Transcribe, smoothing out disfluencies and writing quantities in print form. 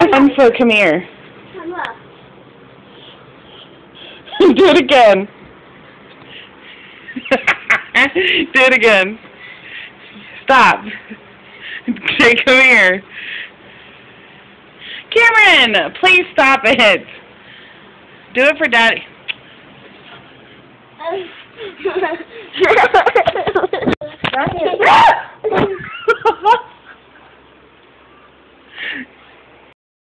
One foot, come here. Come up. Do it again. Do it again. Stop. Say, come here. Camryn, please stop it. Do it for Daddy.